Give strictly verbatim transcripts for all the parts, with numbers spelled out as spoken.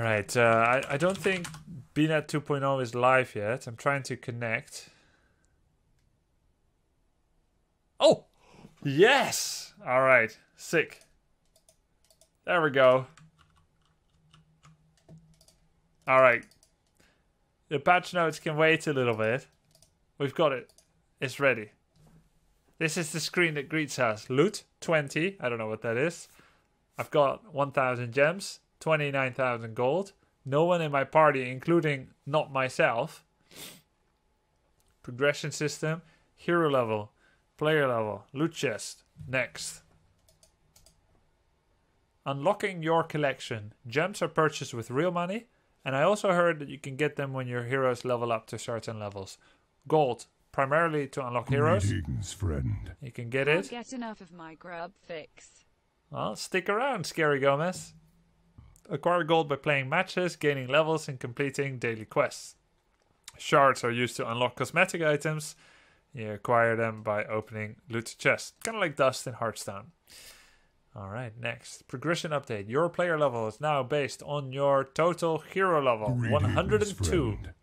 Alright, uh, I, I don't think B net two point oh is live yet. I'm trying to connect. Oh! Yes! Alright, sick. There we go. Alright. The patch notes can wait a little bit. We've got it. It's ready. This is the screen that greets us. Loot, twenty. I don't know what that is. I've got one thousand gems, twenty-nine thousand gold. No one in my party, including not myself. Progression system, hero level, player level, loot chest. Next. Unlocking your collection. Gems are purchased with real money. And I also heard that you can get them when your heroes level up to certain levels. Gold, primarily to unlock heroes. Greetings, friend. You can get Can't it. get enough of my grub fix. Well, stick around, Scary Gomez. Acquire gold by playing matches, gaining levels, and completing daily quests. Shards are used to unlock cosmetic items. You acquire them by opening loot chests. Kind of like dust in Hearthstone. Alright, next. Progression update. Your player level is now based on your total hero level. Greetings, one hundred two. friend.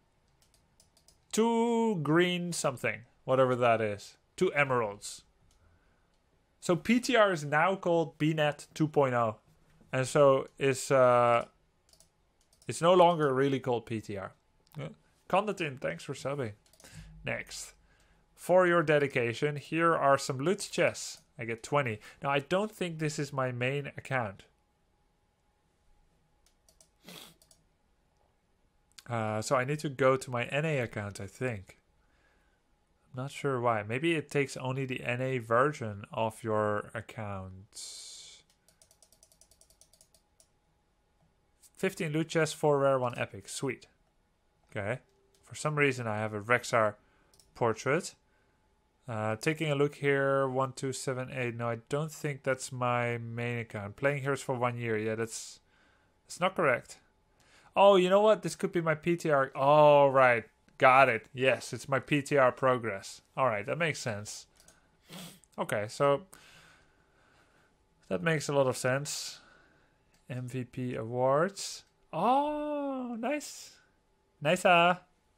Two green something. Whatever that is. Two emeralds. So P T R is now called B net two point oh. And so it's, uh, it's no longer really called P T R. Yeah. Condatin, thanks for subbing. Next. For your dedication, here are some loot chests. I get twenty. Now, I don't think this is my main account. Uh, so I need to go to my N A account, I think. I'm not sure why. Maybe it takes only the N A version of your account. fifteen loot chests, four rare, one epic. Sweet. Okay. For some reason, I have a Rexar portrait. Uh, taking a look here, one two seven eight. No, I don't think that's my main account. Playing heroes for one year. Yeah, that's that's not correct. Oh, you know what? This could be my P T R. Oh, right. Got it. Yes, it's my P T R progress. All right, that makes sense. Okay, so that makes a lot of sense. M V P awards. Oh, nice. Nice. Uh.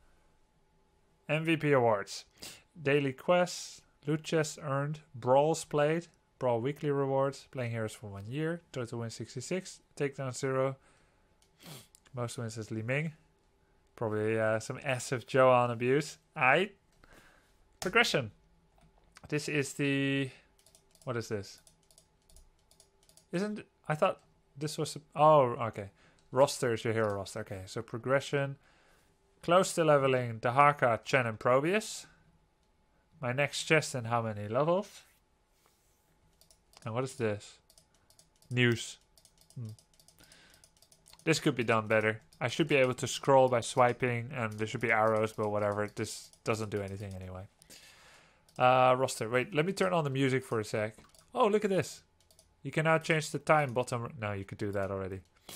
M V P awards. Daily quests, loot chests earned, brawls played, brawl weekly rewards, playing heroes for one year, total win sixty-six, takedown zero, most wins is Li Ming, probably uh, some S F Joan abuse. Aight. Progression. This is the, what is this? Isn't, I thought this was, oh, okay. Roster is your hero roster, okay. So progression, close to leveling Dahaka, Chen and Probius. My next chest and how many levels? And what is this? News. Hmm. This could be done better. I should be able to scroll by swiping and there should be arrows, but whatever. This doesn't do anything anyway. Uh, roster. Wait, let me turn on the music for a sec. Oh, look at this. You can now change the time bottom. No, you could do that already.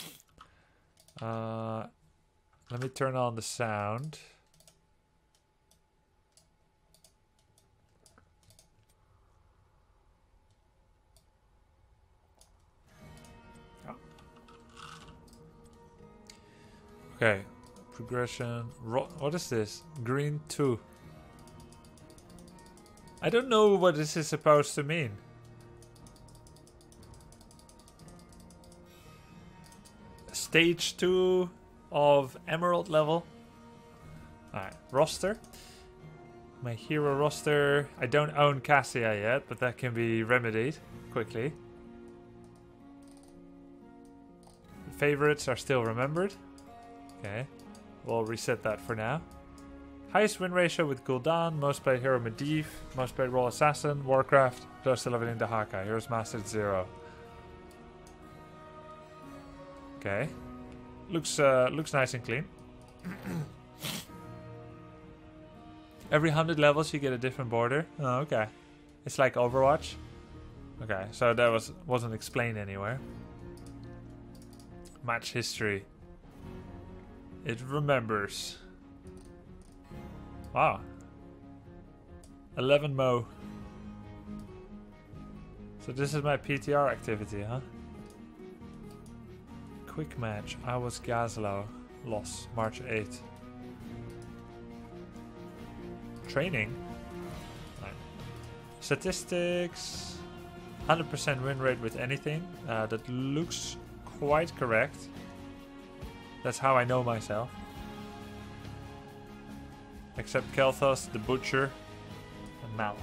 Uh, let me turn on the sound. Okay, progression. Ro what is this? Green two. I don't know what this is supposed to mean. Stage two of Emerald level. Alright, roster. My hero roster. I don't own Cassia yet, but that can be remedied quickly. The favorites are still remembered. Okay, we'll reset that for now. Highest win ratio with Gul'dan, most played hero Medivh, most played role Assassin, Warcraft, close to leveling Dahaka, heroes mastered zero. Okay, looks uh, looks nice and clean. Every one hundred levels you get a different border. Oh, okay, it's like Overwatch. Okay, so that was wasn't explained anywhere. Match history. It remembers. Wow. eleven mo. So this is my P T R activity, huh? quick match. I was Gazlo. Loss. March eighth. Training. Right. Statistics. one hundred percent win rate with anything. Uh, that looks quite correct. That's how I know myself. Except Kelthos, the Butcher, and Mouth.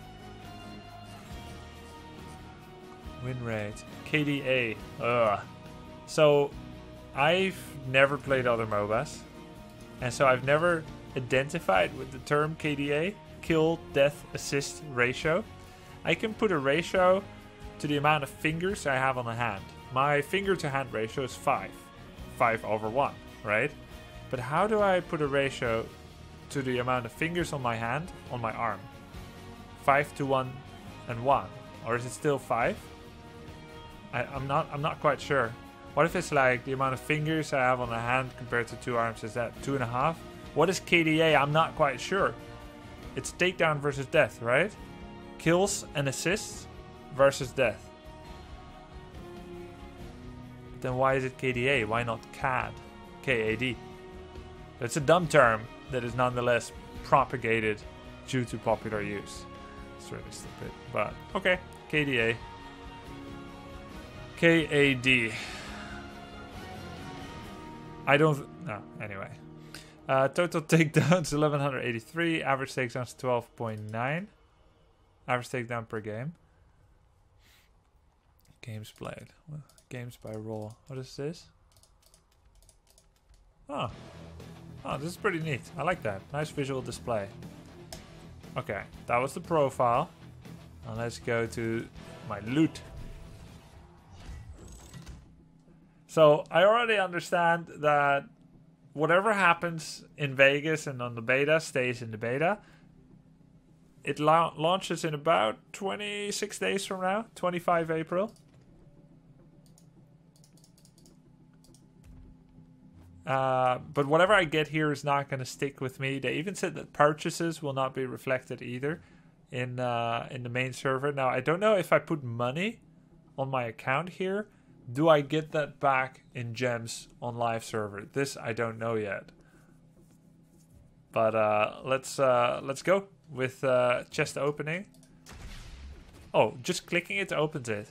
Win rate. K D A. Ugh. So, I've never played other MOBAs. And so I've never identified with the term K D A. Kill, death, assist ratio. I can put a ratio to the amount of fingers I have on a hand. My finger to hand ratio is five. five over one, right? But how do I put a ratio to the amount of fingers on my hand on my arm? five to one and one. Or is it still five? I, I'm not I'm not quite sure. What if it's like the amount of fingers I have on a hand compared to two arms? Is that two and a half? What is K D A? I'm not quite sure. It's takedown versus death, right? Kills and assists versus death. Then why is it K D A? Why not C A D? K A D. It's a dumb term that is nonetheless propagated due to popular use. It's really stupid, but okay. K D A. K A D. I don't... No, anyway. Uh, total takedowns eleven eighty-three. Average takedowns twelve point nine. Average takedown per game. Games played. Well, games by role. What is this? Oh. Oh, this is pretty neat. I like that. Nice visual display. Okay, that was the profile. Now let's go to my loot. So I already understand that whatever happens in Vegas and on the beta stays in the beta. It la launches in about twenty-six days from now, twenty-five April. Uh, but whatever I get here is not going to stick with me. They even said that purchases will not be reflected either in uh, in the main server. Now, I don't know if I put money on my account here, do I get that back in gems on live server? This I don't know yet. But uh, let's uh, let's go with uh, chest opening. Oh, just clicking it opens it.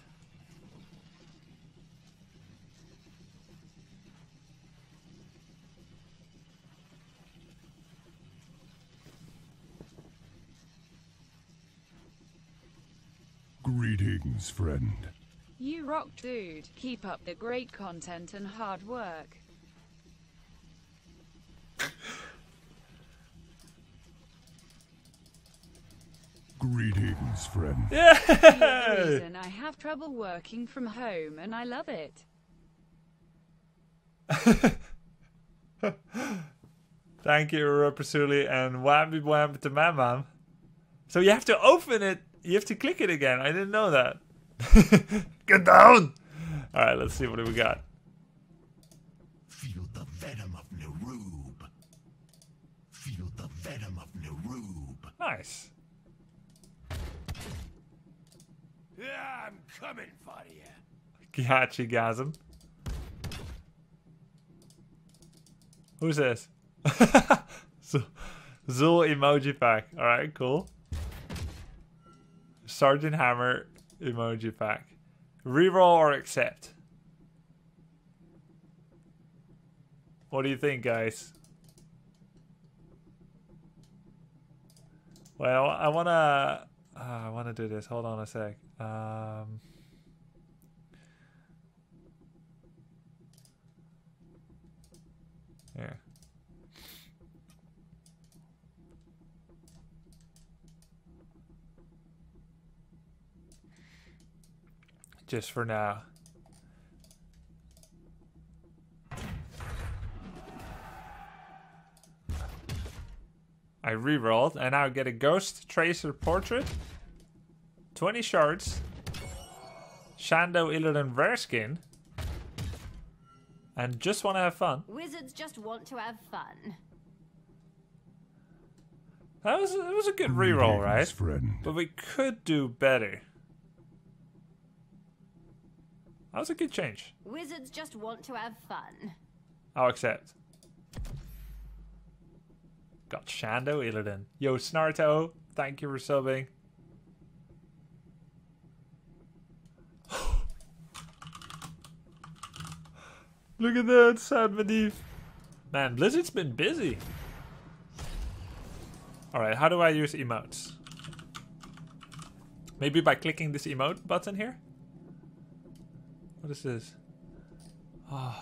Greetings, friend. You rock, dude. Keep up the great content and hard work. Greetings, friend. You're the reason I have trouble working from home, and I love it. Thank you, Rapasuli, and whammy wham to man, man. So you have to open it. You have to click it again. I didn't know that. Get down! Alright, let's see what we got. Feel the venom of Neroob. Feel the venom of Neroob. Nice. Yeah, I'm coming for you. Gachi-gasm. Who's this? Zul emoji pack. Alright, cool. Sergeant Hammer emoji pack. Reroll or accept? What do you think, guys? Well, I wanna, uh, I wanna do this. Hold on a sec. Um, here. Just for now. I rerolled and now get a Ghost Tracer Portrait. twenty shards. Shando Illidan Verskin. And just want to have fun. Wizards just want to have fun. That was, that was a good reroll, right? Friend. But we could do better. That was a good change. Wizards just want to have fun. I'll accept. Got Shando Illidan. Yo, Snarto, thank you for subbing. Look at that, sad Medivh. Man, Blizzard's been busy. Alright, how do I use emotes? Maybe by clicking this emote button here? What is this? Oh.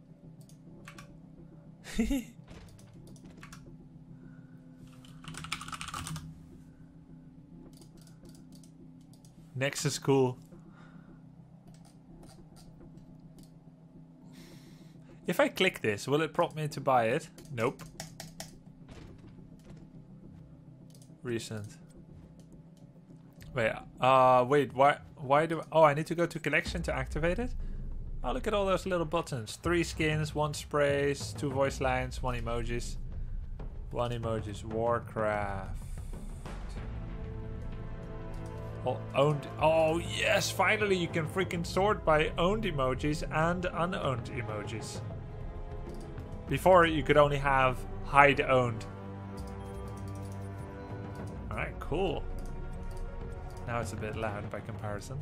Next is cool. If I click this, will it prompt me to buy it? Nope. Recent. Wait, uh, wait, why, why do I, oh, I need to go to collection to activate it? Oh, look at all those little buttons. Three skins, one sprays, two voice lines, one emojis. One emojis, Warcraft. Oh, owned, oh yes, finally you can freaking sort by owned emojis and unowned emojis. Before you could only have hide owned. Alright, cool. Now it's a bit loud by comparison.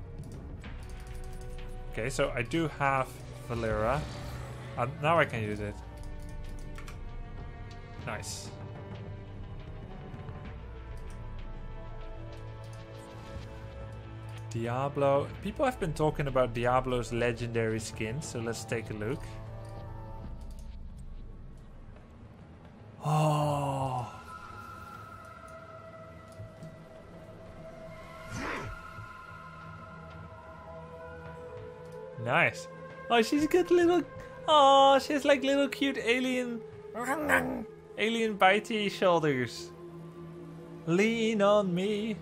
Okay, so I do have Valera. Uh, now I can use it. Nice. Diablo. People have been talking about Diablo's legendary skin, so let's take a look. Oh. Nice. Oh, she's a good little... Oh, she has like little cute alien... Alien bitey shoulders. Lean on me.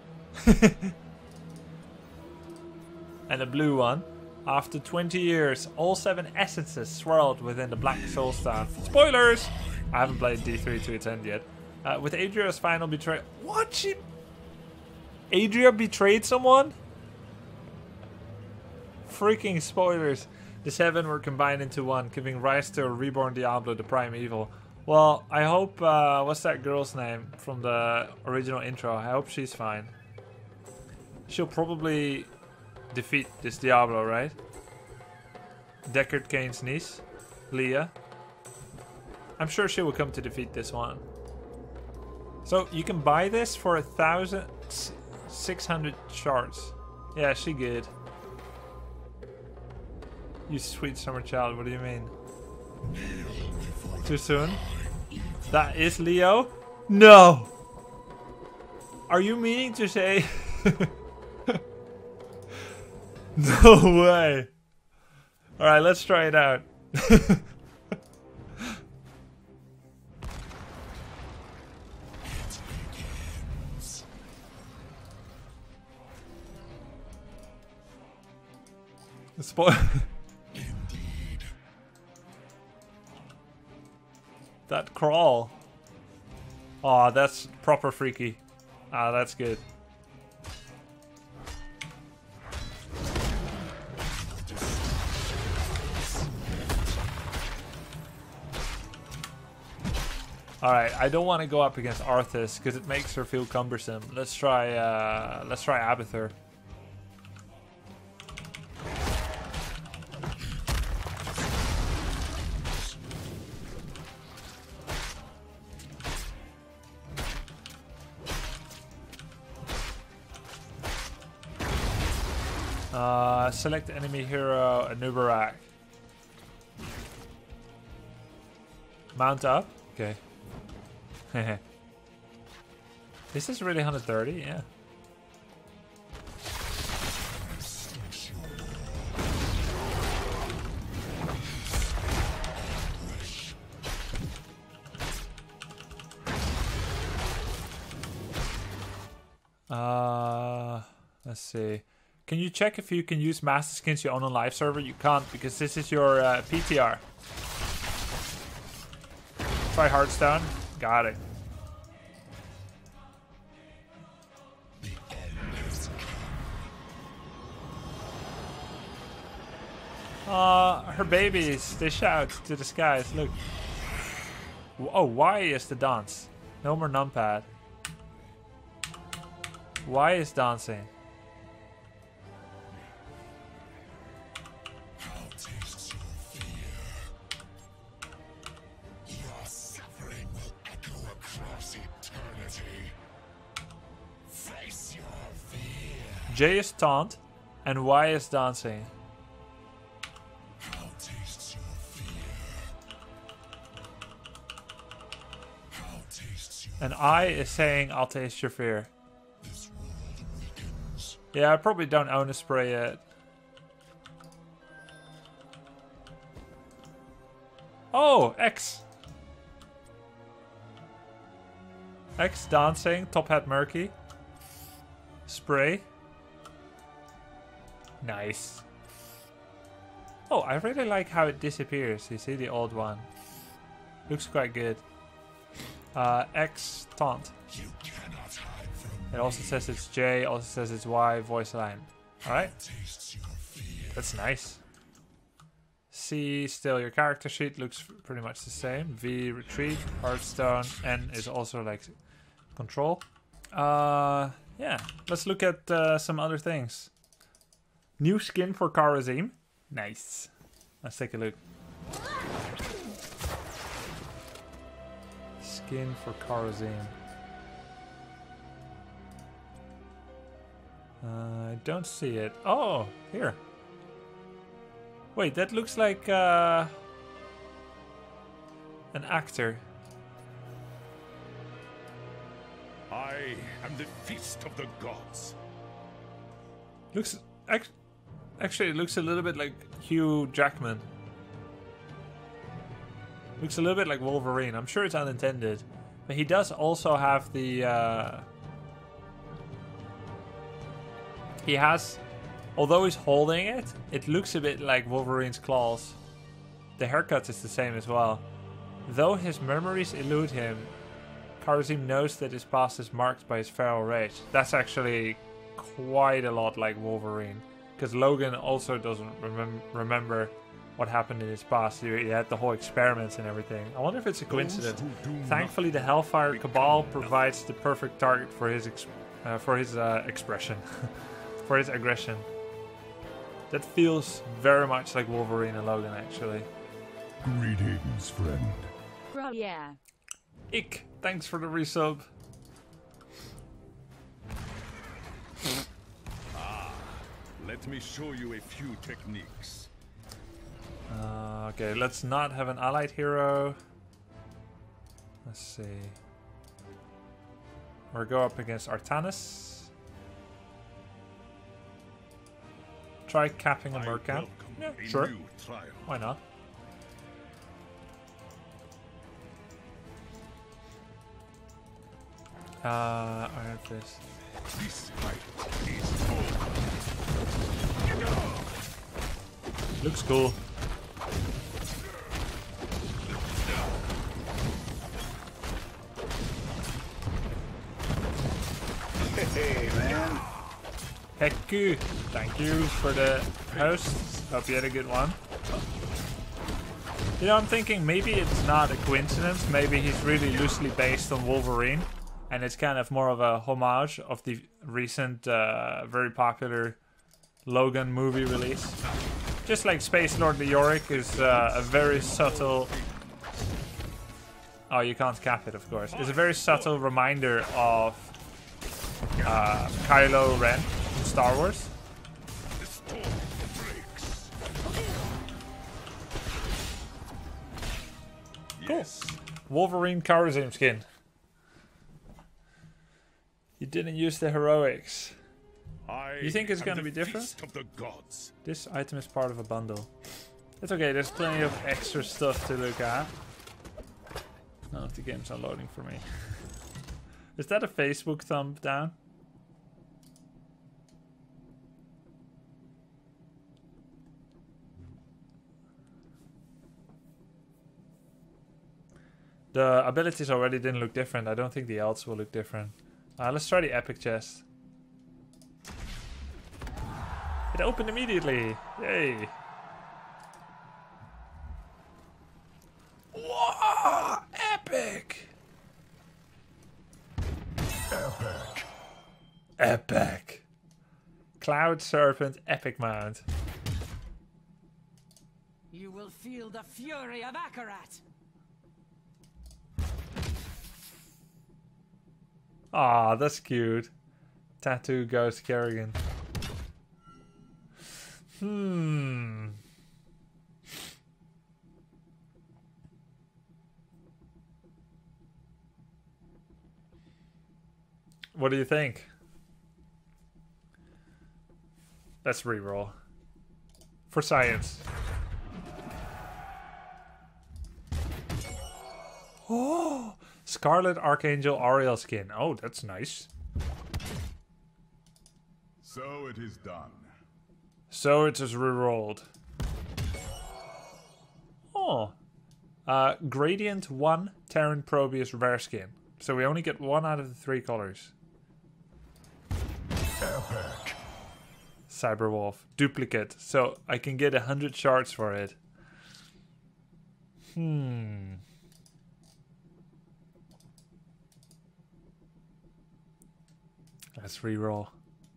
And a blue one. After twenty years, all seven essences swirled within the Black Soul Staff. Spoilers! I haven't played D three to its end yet. Uh, with Adria's final betrayal... What? She... Adria betrayed someone? Freaking spoilers. The seven were combined into one, giving rise to a reborn Diablo, the prime evil. Well, I hope... Uh, what's that girl's name from the original intro? I hope she's fine. She'll probably defeat this Diablo, right? Deckard Cain's niece, Leah. I'm sure she will come to defeat this one. So you can buy this for a thousand six hundred shards. Yeah, she good. You sweet summer child, what do you mean? Too soon? That is Leo? No! Are you meaning to say... No way! Alright, let's try it out. Spoil. Indeed. That crawl. Oh, that's proper freaky. Ah, that's good. Alright, I don't want to go up against Arthas because it makes her feel cumbersome. Let's try uh let's try Abathur. Uh, select enemy hero, Anubarak. Mount up? Okay. This is really one thirty, yeah. Uh, let's see. Can you check if you can use master skins you own on live server? You can't because this is your uh, P T R. Try Hearthstone. Got it. Uh, her babies, they shout to the skies. Look. Oh, Y is the dance. No more numpad. Y is dancing. I'll taste your fear. Your suffering will echo across eternity. Face your fear. J is taunt, and Y is dancing. I'll taste your fear. I'll taste your And I is saying, I'll taste your fear. This world weakens. Yeah, I probably don't own a spray yet. Oh, X. X dancing, top hat murky. Spray. Nice. Oh, I really like how it disappears. You see the old one. Looks quite good. Uh, X taunt. You cannot hide from It also says it's J, also says it's Y, voice line. Alright, taste your fear. that's nice. C, still your character sheet looks f- pretty much the same. V, retreat, Hearthstone, N is also like control. Uh, yeah, let's look at uh, some other things. New skin for Karazim. Nice. Let's take a look. Skin for Karazim. Uh, I don't see it. Oh, here. Wait, that looks like uh, an actor. I am the feast of the gods. Looks ac- actually it looks a little bit like Hugh Jackman. Looks a little bit like Wolverine. I'm sure it's unintended, but he does also have the. Uh, he has, although he's holding it, it looks a bit like Wolverine's claws. The haircut is the same as well. Though his memories elude him, Karazim knows that his past is marked by his feral rage. That's actually quite a lot like Wolverine, because Logan also doesn't remem- remember what happened in his past. He, he had the whole experiments and everything. I wonder if it's a coincidence. Thankfully, the Hellfire Cabal provides the perfect target for his ex- uh, for his uh, expression, for his aggression. That feels very much like Wolverine and Logan, actually. Greetings, friend. Bro, yeah. Ik, thanks for the resub. Let me show you a few techniques. Uh, okay, let's not have an allied hero. Let's see. We'll go up against Artanis. Try capping a I Mercamp. welcome Yeah, a sure. new trial. Why not? Uh, I have this. This fight is over. Looks cool. Hey, man. Heku, thank you for the host. Hope you had a good one. You know, I'm thinking maybe it's not a coincidence. Maybe he's really loosely based on Wolverine, and it's kind of more of a homage of the recent, uh, very popular Logan movie release. Just like Space Lord Leoric is uh, a very subtle. Oh, you can't cap it, of course. It's a very subtle reminder of uh, Kylo Ren in Star Wars. The storm breaks. Cool. Yes. Wolverine Karazim skin. You didn't use the heroics. I You think it's am gonna the be different? feast of the gods. This item is part of a bundle. It's okay, there's plenty of extra stuff to look at. None of the games are loading for me. Is that a Facebook thumb down? The abilities already didn't look different. I don't think the elts will look different. Uh, let's try the epic chest. It opened immediately. Yay. Epic. Cloud Serpent Epic Mount. You will feel the fury of Akarat. Aw, that's cute. Tattoo Ghost Kerrigan. Hmm. What do you think? Let's reroll. For science. Oh! Scarlet Archangel Ariel skin. Oh, that's nice. So it is done. So it is rerolled. Oh. Uh, Gradient one Terran Probius rare skin. So we only get one out of the three colors. Epic. Cyberwolf. Duplicate. So I can get a hundred shards for it. Hmm. Let's reroll.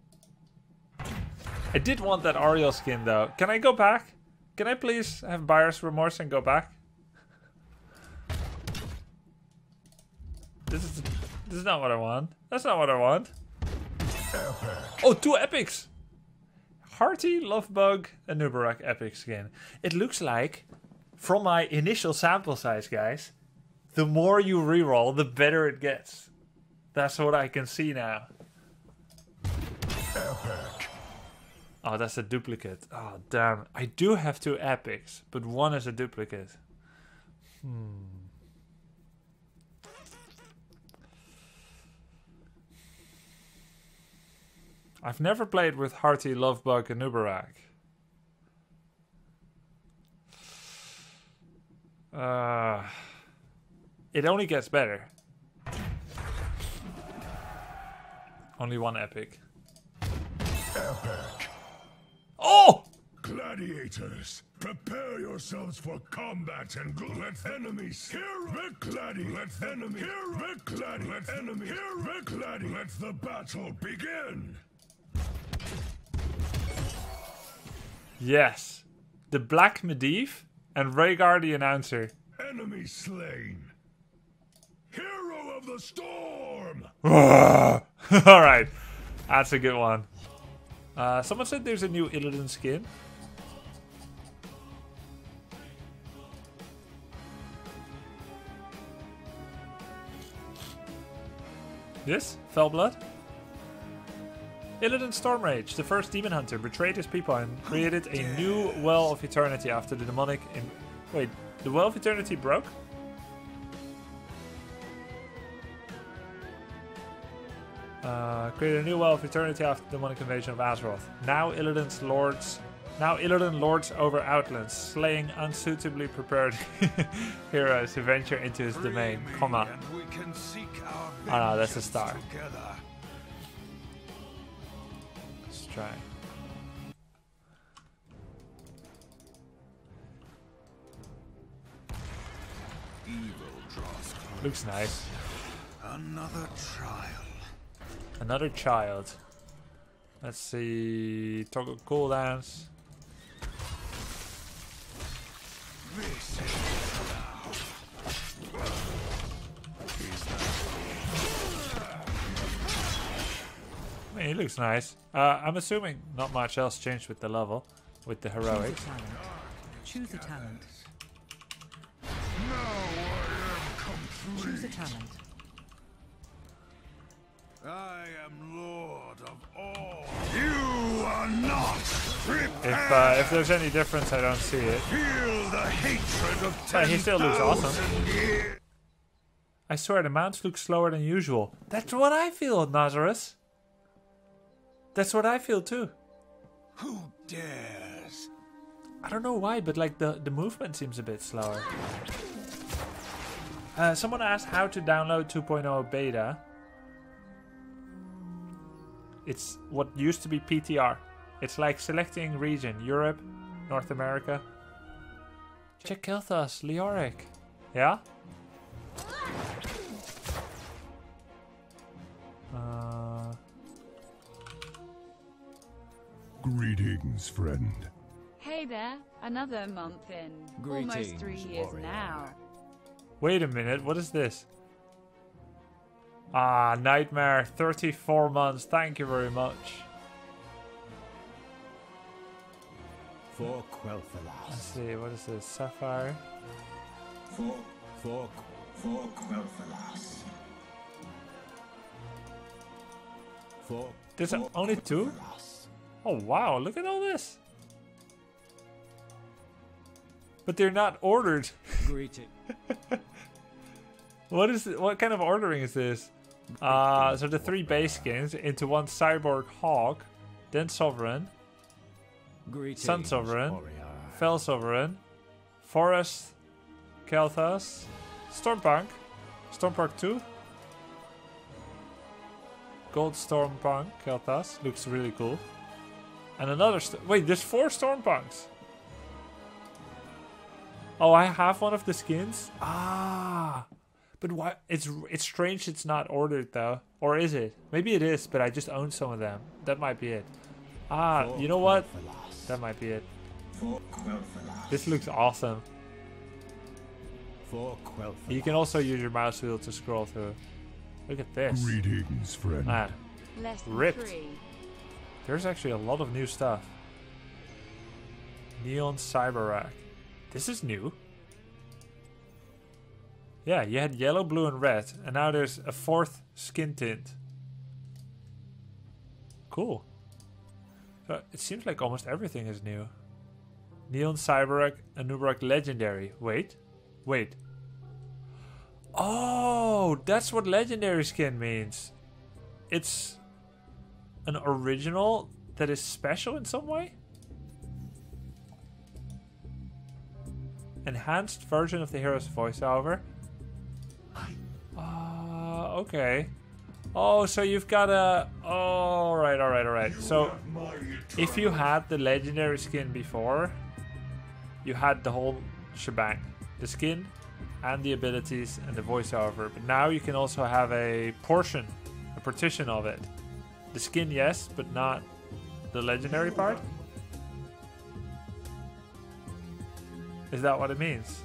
I did want that Ariel skin though. Can I go back? Can I please have buyer's remorse and go back? This is this is not what I want. That's not what I want. Epic. Oh, two epics! Hearty, Lovebug, and Nubarak epic skin. It looks like, from my initial sample size, guys, the more you reroll, the better it gets. That's what I can see now. Epic. Oh, that's a duplicate. Oh, damn. I do have two epics, but one is a duplicate. Hmm. I've never played with Hearty, Lovebug, and Nubarak. Uh, it only gets better. Only one epic. Epic. Oh! Gladiators, prepare yourselves for combat and gl- let enemies hear the gladi let enemy hear the gladi let enemy hear the gladi let the battle begin. Yes. The Black Medivh and Rhaegar the Announcer. Enemy slain. Hero of the storm. Alright. That's a good one. Uh, someone said there's a new Illidan skin. Yes? Fellblood? Illidan Stormrage, the first demon hunter, betrayed his people and created a new Well of Eternity after the demonic... In Wait, the Well of Eternity broke? Uh, created a new Well of Eternity after the demonic invasion of Azeroth. Now Illidan's lords... Now Illidan lords over Outlands, slaying unsuitably prepared heroes to venture into his domain. Comma. Oh no, that's a star. Let's try. Looks nice. Another trial. Another child. Let's see. Toggle cooldowns. I mean, he looks nice. Uh, I'm assuming not much else changed with the level, with the heroics. Choose a talent. Now I am complete. Choose a talent. I am Lord of all. You are not prepared. If uh, if there's any difference, I don't see it. Feel the hatred of Yeah, he still looks awesome. ten thousand years. I swear the mounts look slower than usual. That's what I feel, Nazareth. That's what I feel too. Who dares? I don't know why, but like the, the movement seems a bit slower. Uh, someone asked how to download two point oh beta. It's what used to be P T R. It's like selecting region, Europe, North America. Check Kelthas, Leoric. Yeah? Uh, Greetings, friend. Hey there, another month in. Almost Greetings, three years warrior. now. Wait a minute, what is this? Ah, Nightmare, thirty-four months. Thank you very much. For Let's Quel'Thalas. see, what is this? Sapphire. For, For for Quel'Thalas. For There's only two? Oh wow, look at all this. But they're not ordered. greeting. What is it? What kind of ordering is this? Uh, so the three base skins into one cyborg hawk, then sovereign, Greetings, Sun Sovereign, warrior. Fell Sovereign, Forest, Kel'Thas, Stormpunk, Stormpunk two, Gold Stormpunk, Kel'Thas, looks really cool, and another. St wait, there's four Stormpunks. Oh, I have one of the skins. Ah. But why? It's it's strange it's not ordered though. Or is it? Maybe it is, but I just own some of them. That might be it. Ah, For you know what? Quel'Thalas. That might be it. For Quel'Thalas. This looks awesome. For Quel'Thalas. You can also use your mouse wheel to scroll through. Look at this. Greetings, friend. Man, Less than Ripped. three. there's actually a lot of new stuff. Neon Cyberrack. This is new. Yeah, you had yellow, blue, and red, and now there's a fourth skin tint. Cool. So it seems like almost everything is new. Neon Cyberrack, Anub'arak Legendary. Wait, wait. Oh, that's what Legendary skin means. It's an original that is special in some way? Enhanced version of the hero's voiceover. Uh, okay. Oh, so you've got a... Oh, alright, alright, alright. So, if you had the legendary skin before, you had the whole shebang. The skin, and the abilities, and the voiceover. But now you can also have a portion, a partition of it. The skin, yes, but not the legendary part? Is that what it means?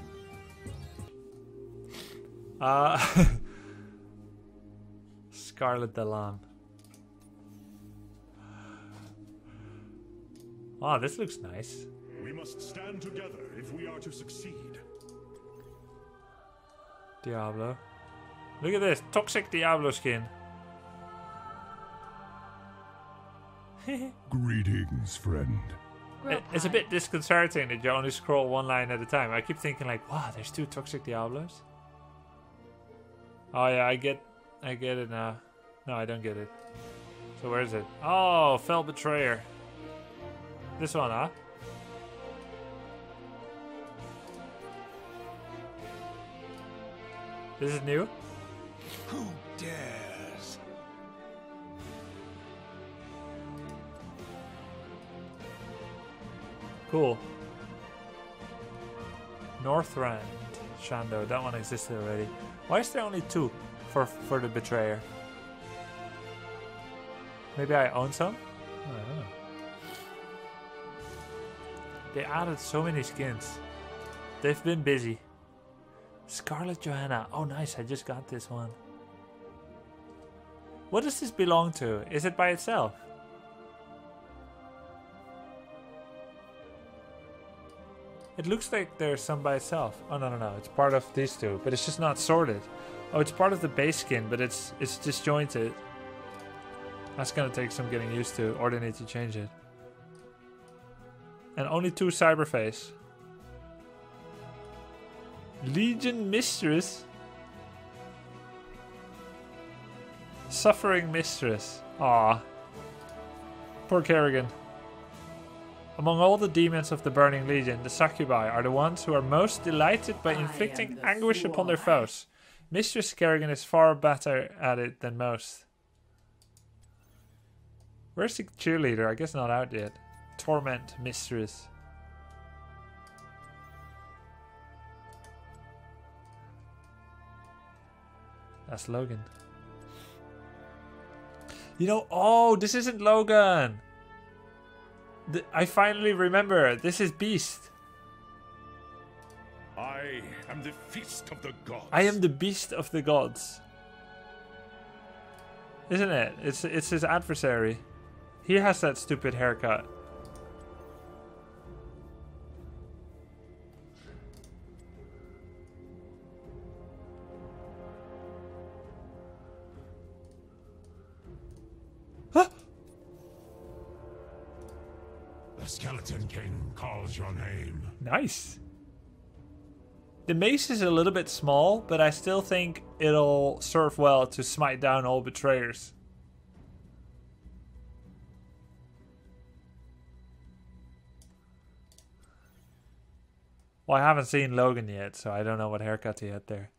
Uh... Scarlet Delan. Wow, this looks nice. We must stand together if we are to succeed. Diablo. Look at this. Toxic Diablo skin. Greetings, friend. It- it's a bit disconcerting that you only scroll one line at a time. I keep thinking like, wow, there's two Toxic Diablos. Oh yeah, I get I get it now. No, I don't get it. So where is it? Oh, Fell Betrayer. This one, huh? This is new? Who dares? Cool. Northrend. Shando, that one existed already. Why is there only two for for the Betrayer? Maybe I own some? I don't know. They added so many skins. They've been busy. Scarlet Johanna. Oh nice, I just got this one. What does this belong to? Is it by itself? It looks like there's some by itself. Oh no no no, it's part of these two, but it's just not sorted. Oh, it's part of the base skin, but it's it's disjointed. That's gonna take some getting used to, or they need to change it. And only two Cyberface. Legion Mistress. Suffering Mistress. Aw. Poor Kerrigan. Among all the demons of the Burning Legion, the Succubi are the ones who are most delighted by I inflicting am the anguish upon their Swarm. foes. Mistress Kerrigan is far better at it than most. Where's the cheerleader? I guess not out yet. Torment Mistress. That's Logan. You know, oh, this isn't Logan. Th I finally remember. This is Beast. I am the feast of the gods. I am the beast of the gods. Isn't it? It's it's his adversary. He has that stupid haircut. Huh? The Skeleton King calls your name. Nice. The mace is a little bit small, but I still think it'll serve well to smite down all betrayers. Well, I haven't seen Logan yet, so I don't know what haircut he had there.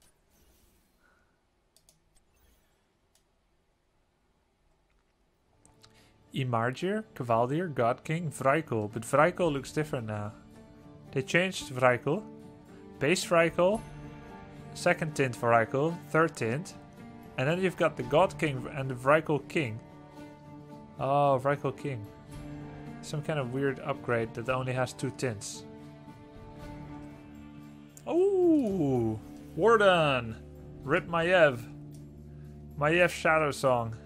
Imargir, Cavaldir, God King, Vrykul. But Vrykul looks different now. They changed Vrykul. Base Vrykul, second tint Vrykul, third tint. And then you've got the God King and the Vrykul King. Oh, Vrykul King. Some kind of weird upgrade that only has two tints. Oh, Warden! Rip Maiev. Maiev Shadow Song.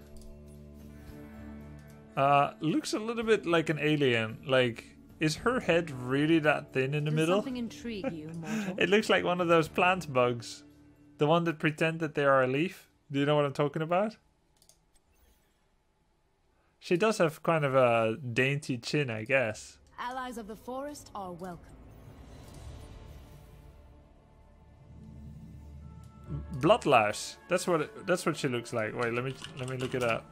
Uh, looks a little bit like an alien. Like, is her head really that thin in the Does middle? something intrigue you, mortal? It looks like one of those plant bugs. The one that pretend that they are a leaf. Do you know what I'm talking about? She does have kind of a dainty chin, I guess. Allies of the forest are welcome. Bloodlouse. That's what it, that's what she looks like. Wait, let me let me look it up.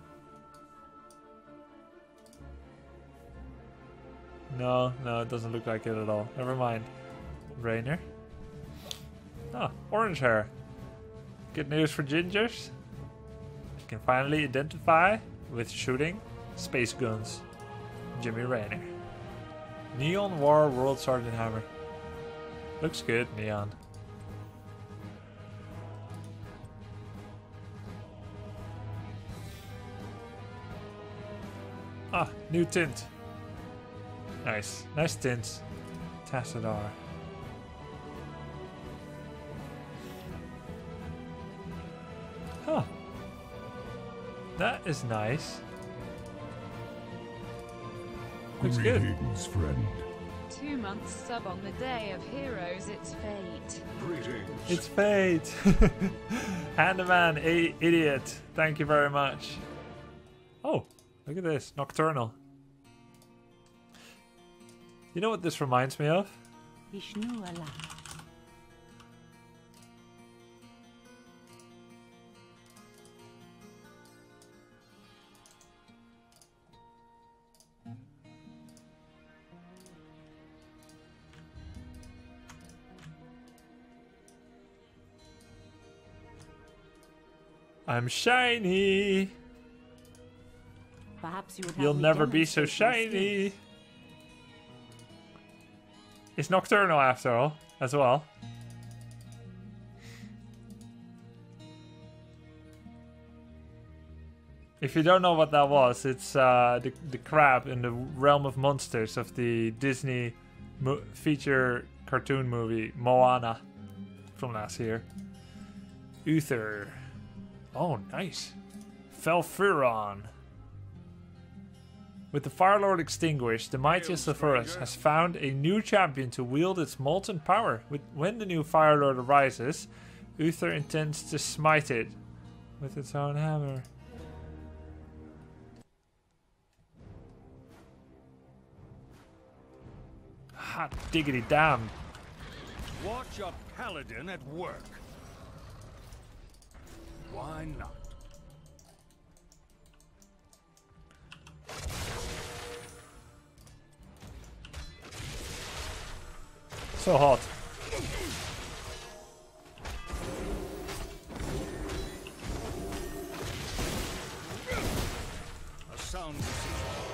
No, no, it doesn't look like it at all. Never mind. Rainer. Ah, orange hair. Good news for gingers. You can finally identify with shooting space guns. Jimmy Rainer. Neon War World Sergeant Hammer. Looks good, neon. Ah, new tint. Nice. Nice tints. Tassadar. Huh. That is nice. Looks good. Greetings, friend. Two months sub on the Day of Heroes, it's fate. Greetings. It's fate. Handyman, a idiot. Thank you very much. Oh, look at this. Nocturnal. You know what this reminds me of? Vishnu Allah. I'm shiny. Perhaps you would have You'll me never be so demonstrate my shiny. skills. It's nocturnal after all, as well. If you don't know what that was, it's uh, the, the crab in the realm of monsters of the Disney mo feature cartoon movie Moana from last year. Uther. Oh, nice. Felfuron. With the Fire Lord extinguished, the mightiest of Earth has found a new champion to wield its molten power. With, when the new Fire Lord arises, Uther intends to smite it with its own hammer. Hot diggity damn. Watch a paladin at work. Why not? So hot. A sound decision.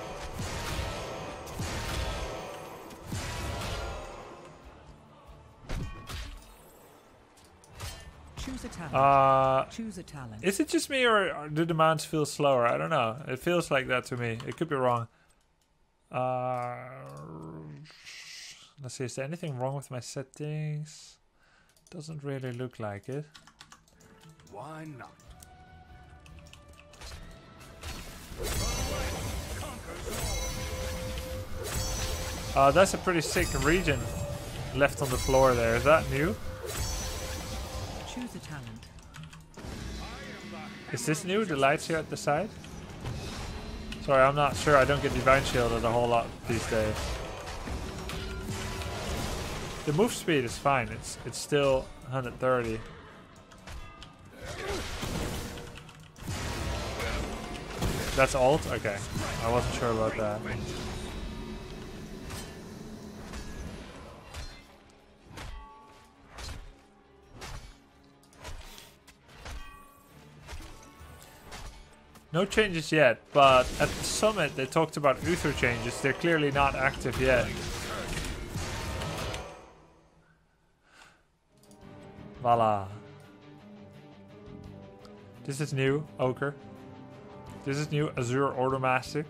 Choose a talent. Uh, Choose a talent. is it just me or, or do the mounts feel slower? I don't know. It feels like that to me. It could be wrong. Uh, let's see, is there anything wrong with my settings? Doesn't really look like it. Why not? Uh, that's a pretty sick region left on the floor there. Is that new? Choose a talent. Is this new? The lights here at the side? Sorry, I'm not sure. I don't get Divine Shielded a whole lot these days. The move speed is fine. It's it's still one hundred thirty. That's alt? Okay. I wasn't sure about that. No changes yet, but at the summit they talked about Uther changes. They're clearly not active yet. Voila. This is new, Ochre. This is new, Azure Order Master.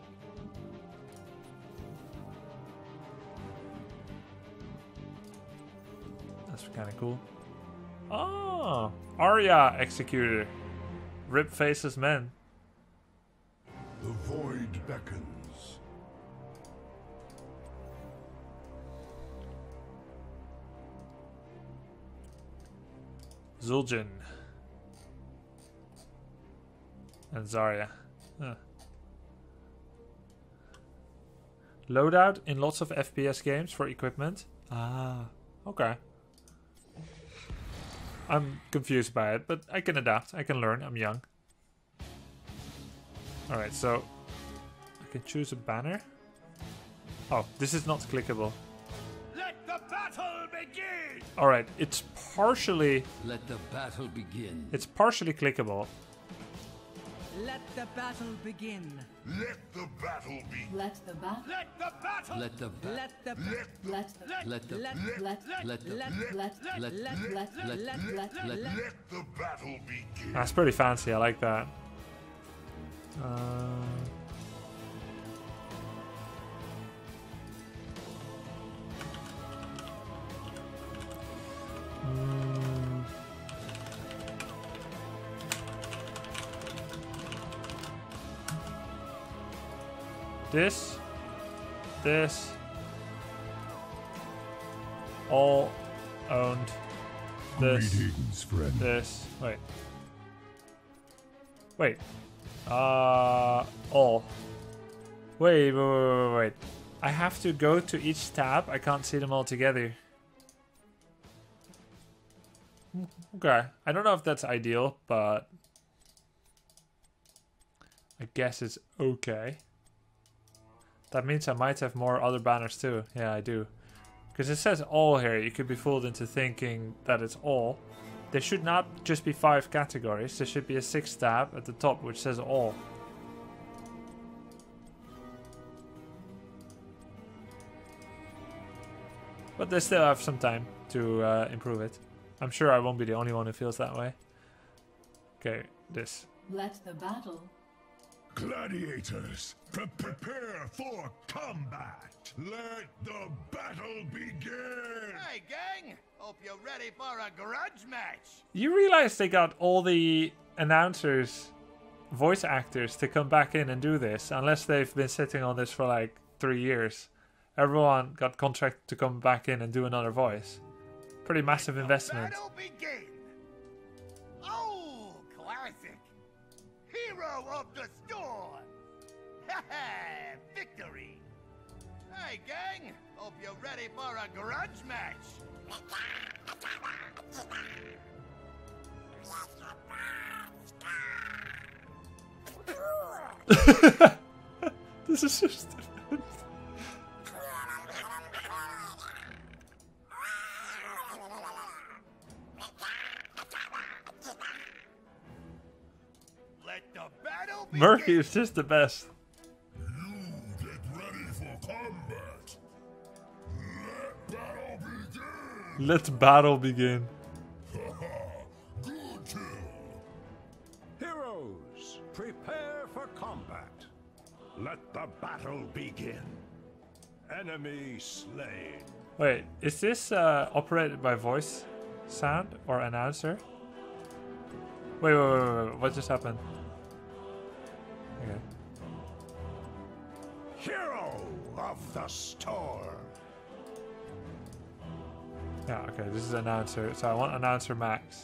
That's kind of cool. Oh, Arya Executor. Rip Faceless Men. The void beckons. Zul'jin. And Zarya. Huh. Loadout in lots of F P S games for equipment. Ah, okay. I'm confused by it, but I can adapt. I can learn. I'm young. Alright, so I can choose a banner. Oh, this is not clickable. Let the battle begin! Alright, it's partially Let the battle begin. it's partially clickable. Let the battle begin. Let the battle begin. Let the battle. Let the battle Let the ba- Let the Let the. let the let Let. let the Let. Let. let Let. Let. Let. Let. let Let the battle begin. That's pretty fancy. I like that. Uh, mm, this, this, all owned. This, Greetings, friend. this. Wait. Wait. Uh, all. Wait, wait, wait, wait, wait. I have to go to each tab. I can't see them all together. Okay. I don't know if that's ideal, but I guess it's okay. That means I might have more other banners too. Yeah, I do. Because it says all here. You could be fooled into thinking that it's all. There should not just be five categories. There should be a sixth tab at the top which says all. But they still have some time to uh, improve it. I'm sure I won't be the only one who feels that way. Okay, this. Let the battle. Gladiators, pre- prepare for combat. Let the battle begin. Hey, gang! Hope you're ready for a grudge match. You realize they got all the announcers, voice actors to come back in and do this, unless they've been sitting on this for like three years. Everyone got contracted to come back in and do another voice. Pretty massive investment. Battle begin. Oh, classic. Hero of the storm. Haha, victory. Hey, gang! Hope you're ready for a grudge match. This is so stupid. Let the battle begin. Murky is just the best. You get ready for combat. Let battle begin. Let battle begin. Good kill. Heroes, prepare for combat. Let the battle begin. Enemy slain. Wait, is this uh, operated by voice sound or announcer? Wait, wait, wait, wait, wait. What just happened? Okay. Hero of the storm. Yeah, okay, this is announcer. So I want announcer max.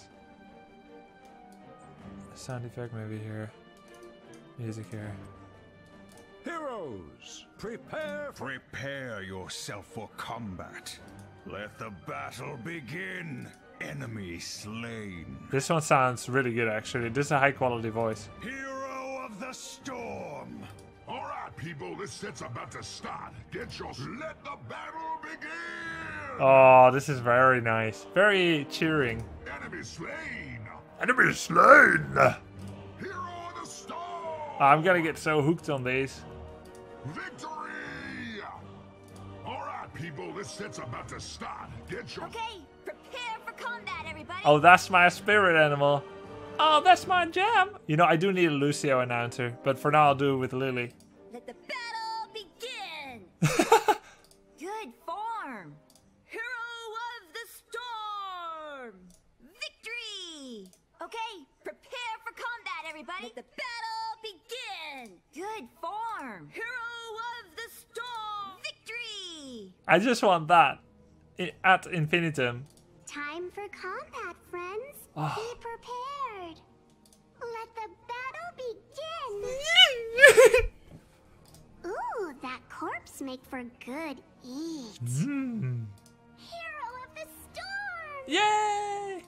Sound effect maybe here. Music here. Heroes, prepare. Prepare yourself for combat. Let the battle begin. Enemy slain. This one sounds really good actually. This is a high quality voice. Hero of the storm. All right, people, this set's about to start. Get your... Let the battle begin! Oh, this is very nice. Very cheering. Enemy slain! Enemy slain! Hero of the storm! I'm gonna get so hooked on these. Victory! All right, people, this set's about to start. Get your... Okay, prepare for combat, everybody. Oh, that's my spirit animal. Oh, that's my jam. You know, I do need a Lucio announcer, but for now I'll do it with Lily. Let the battle begin. Good form. Hero of the storm. Victory. Okay, prepare for combat, everybody. Let the battle begin. Good form. Hero of the storm. Victory. I just want that I- at infinitum. Time for combat, friends. Oh. Be prepared. Let the battle begin. Ooh, that corpse make for good eat. Mm. Hero of the storm. Yay!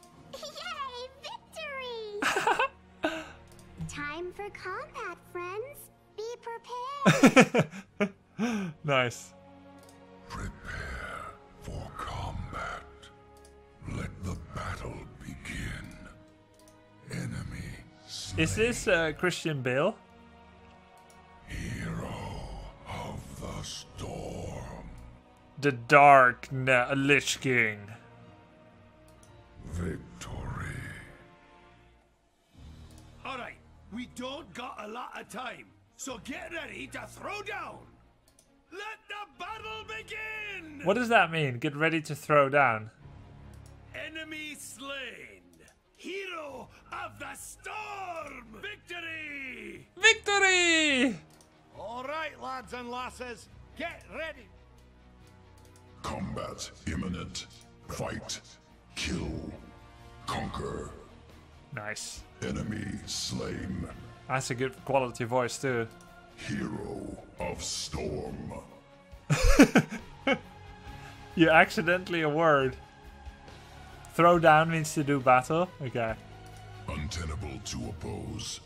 Yay, victory. Time for combat, friends. Be prepared. Nice. Prepare for combat. Let the battle begin. Enemy slain. Is this uh, Christian Bale? Hero of the storm. The Dark Na- Lich King. Victory. Alright, we don't got a lot of time, so get ready to throw down. Let the battle begin! What does that mean? Get ready to throw down. Enemy slain. Hero of the storm. Victory! Victory! Alright, lads and lasses, get ready. Combat imminent. Fight. Kill. Conquer. Nice. Enemy slain. That's a good quality voice too. Hero of storm. You accidentally a word. Throw down means to do battle. Okay. Untenable to oppose.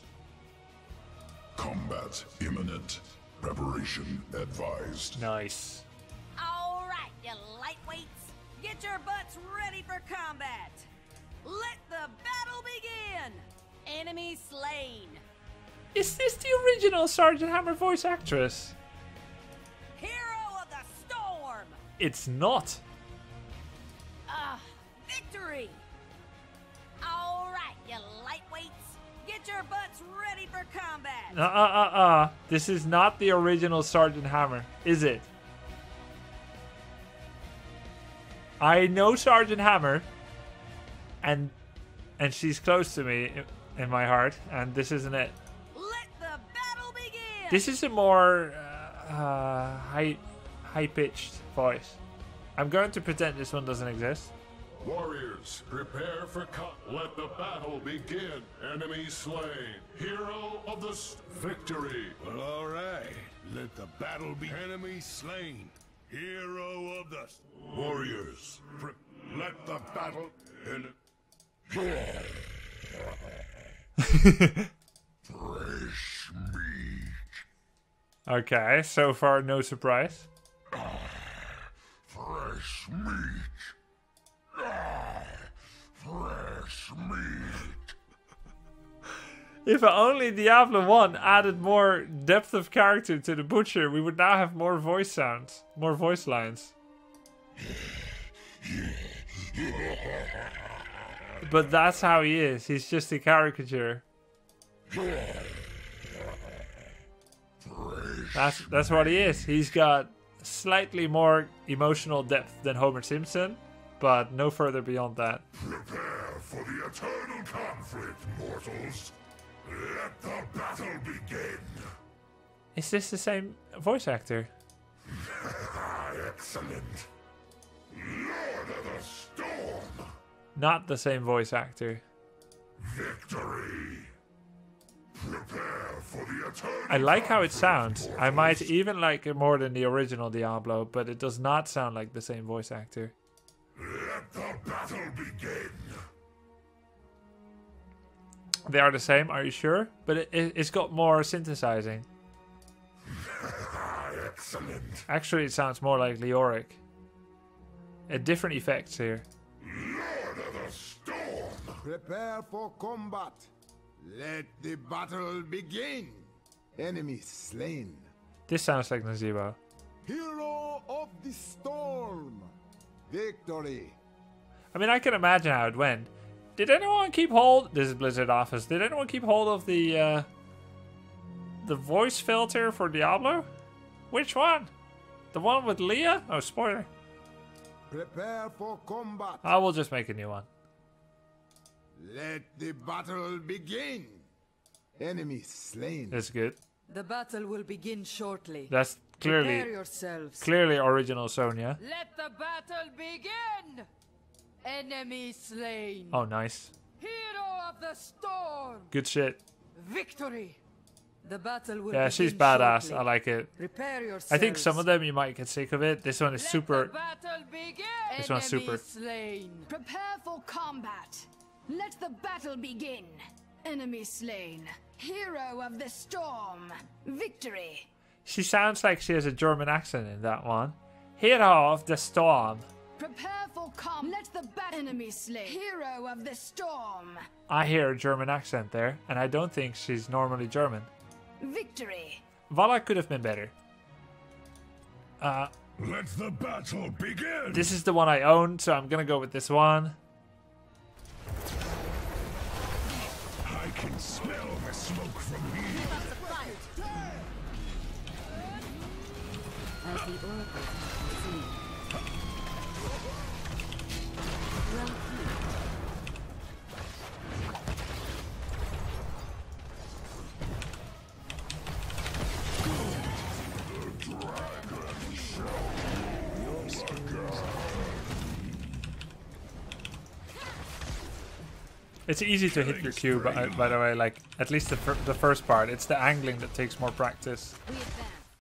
Combat imminent. Preparation advised. Nice. All right, you lightweights. Get your butts ready for combat. Let the battle begin. Enemy slain. Is this the original Sergeant Hammer voice actress? Hero of the storm. It's not. Ah, victory. All right, you lightweights. Get your butts ready for combat. Uh uh uh uh. This is not the original Sergeant Hammer, is it? I know Sergeant Hammer, and and she's close to me in, in my heart, and this isn't it. Let the battle begin. This is a more uh, uh, high high pitched voice. I'm going to pretend this one doesn't exist. Warriors, prepare for cut. Let the battle begin. Enemy slain. Hero of the st- victory. Well, all right. Let the battle be. Enemy slain. Hero of the warriors. Pre- let the battle. En- Fresh meat. Okay, so far no surprise. Fresh meat. Ah, fresh meat. If only Diablo one added more depth of character to the butcher, we would now have more voice sounds, more voice lines. But that's how he is. He's just a caricature. Fresh That's that's what he is. He's got slightly more emotional depth than Homer Simpson, but no further beyond that. Prepare for the eternal conflict, mortals. Let the battle begin. Is this the same voice actor? Excellent. Lord of the Storm. Not the same voice actor. Victory. Prepare for the eternal I like how it conflict, sounds. I mortals. might even like it more than the original Diablo, but it does not sound like the same voice actor. Let the battle begin. They are the same, are you sure? But it, it, it's got more synthesizing. Excellent. Actually, it sounds more like Leoric. A different effects here. Lord of the Storm. Prepare for combat. Let the battle begin. Enemy slain. This sounds like Nazebo. Hero of the Storm. Victory. I mean, I can imagine how it went. Did anyone keep hold? This is Blizzard Office. Did anyone keep hold of the uh, the voice filter for Diablo? Which one? The one with Leah? Oh, spoiler. Prepare for combat. I will just make a new one. Let the battle begin. Enemy slain. That's good. The battle will begin shortly. That's Prepare clearly yourselves. clearly original Sonya. Let the battle begin! Enemy slain. Oh, nice. Hero of the storm. Good shit. Victory. The battle will Yeah, begin she's badass. shortly. I like it. Prepare yourselves. I think some of them you might get sick of it. This one is Let super. the battle begin. This one's Enemy super. slain. Prepare for combat. Let the battle begin. Enemy slain. Hero of the storm. Victory. She sounds like she has a German accent in that one. Hero of the Storm. Prepare for combat. Let the bat enemy slain. Hero of the storm. I hear a German accent there, and I don't think she's normally German. Victory. Vala could have been better. Uh, Let the battle begin. this is the one I own, so I'm gonna go with this one. I can smell the smoke from here. As the oracles have seen. Round three. It's easy to hit your Q, by, by the way, like, at least the, fir the first part. It's the angling that takes more practice. We advance.